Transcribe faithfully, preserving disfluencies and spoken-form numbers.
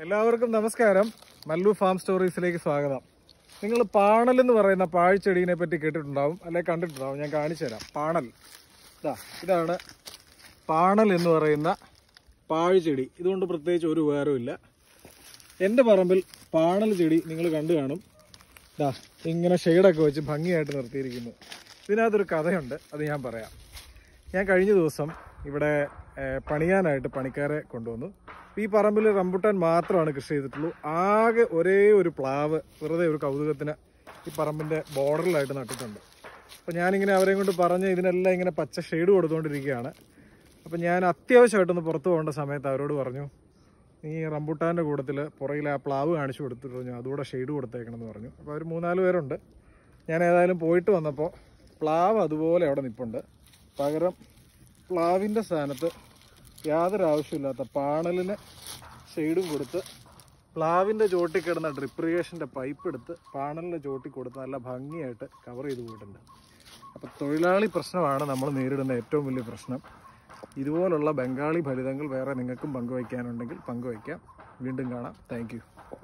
എല്ലാവർക്കും നമസ്കാരം. മല്ലു ഫാം സ്റ്റോറീസിലേക്ക് സ്വാഗതം. നിങ്ങൾ പാണൽ എന്ന് പറയുന്ന പാഴ്ചെടീനെ പറ്റി കേട്ടിട്ടുണ്ടാവും, അല്ലെ കണ്ടിട്ടുണ്ടാവും. ഞാൻ കാണിച്ചു തരാം. പാണൽ ഇതാ ഇതാണ് പാണൽ എന്ന് പറയുന്ന പാഴ്ചെടി. ഇതുകൊണ്ട് പ്രത്യേകിച്ച് ഒരു ഉപകാരവും ഇല്ല. എൻ്റെ പറമ്പിൽ പാണൽ ചെടി നിങ്ങൾ കണ്ടു കാണും. ഇതാ ഇങ്ങനെ ഷെയ്ഡൊക്കെ വെച്ച് ഭംഗിയായിട്ട് നിർത്തിയിരിക്കുന്നു. ഇതിനകത്തൊരു കഥയുണ്ട്, അത് ഞാൻ പറയാം. ഞാൻ കഴിഞ്ഞ ദിവസം ഇവിടെ പണിയാനായിട്ട് പണിക്കാരെ കൊണ്ടുവന്നു. ഈ പറമ്പിൽ റംബുട്ടാൻ മാത്രമാണ് കൃഷി ചെയ്തിട്ടുള്ളൂ. ആകെ ഒരേ ഒരു പ്ലാവ് വെറുതെ ഒരു കൗതുകത്തിന് ഈ പറമ്പിൻ്റെ ബോർഡറിലായിട്ട് നട്ടിട്ടുണ്ട്. അപ്പോൾ ഞാനിങ്ങനെ അവരെയും കൊണ്ട് പറഞ്ഞ് ഇതിനെല്ലാം ഇങ്ങനെ പച്ച ഷെയ്ഡ് കൊടുത്തുകൊണ്ടിരിക്കുകയാണ്. അപ്പോൾ ഞാൻ അത്യാവശ്യമായിട്ടൊന്ന് പുറത്ത് പോകേണ്ട സമയത്ത് അവരോട് പറഞ്ഞു, ഈ റംബുട്ടാൻ്റെ കൂട്ടത്തിൽ പുറകിൽ ആ പ്ലാവ് കാണിച്ചു കൊടുത്തിട്ട് പറഞ്ഞു അതുകൂടെ ഷെയ്ഡ് കൊടുത്തേക്കണം എന്ന് പറഞ്ഞു. അപ്പോൾ അവർ മൂന്നാല് പേരുണ്ട്. ഞാൻ ഏതായാലും പോയിട്ട് വന്നപ്പോൾ പ്ലാവ് അതുപോലെ അവിടെ നിൽപ്പുണ്ട്. പകരം പ്ലാവിൻ്റെ സ്ഥാനത്ത് യാതൊരു ആവശ്യമില്ലാത്ത പാണലിന് ഷെയ്ഡും കൊടുത്ത് പ്ലാവിൻ്റെ ചോട്ടിൽ കിടന്ന ഡ്രിപ്പ് ഇറിഗേഷൻ്റെ പൈപ്പ് എടുത്ത് പാണലിൻ്റെ ചോട്ടിൽ കൊടുത്ത് നല്ല ഭംഗിയായിട്ട് കവർ ചെയ്ത് പോയിട്ടുണ്ട്. അപ്പോൾ തൊഴിലാളി പ്രശ്നമാണ് നമ്മൾ നേരിടുന്ന ഏറ്റവും വലിയ പ്രശ്നം. ഇതുപോലുള്ള ബംഗാളി ഫലിതങ്ങൾ വേറെ നിങ്ങൾക്കും പങ്കുവയ്ക്കാനുണ്ടെങ്കിൽ പങ്കുവയ്ക്കാം. വീണ്ടും കാണാം. താങ്ക്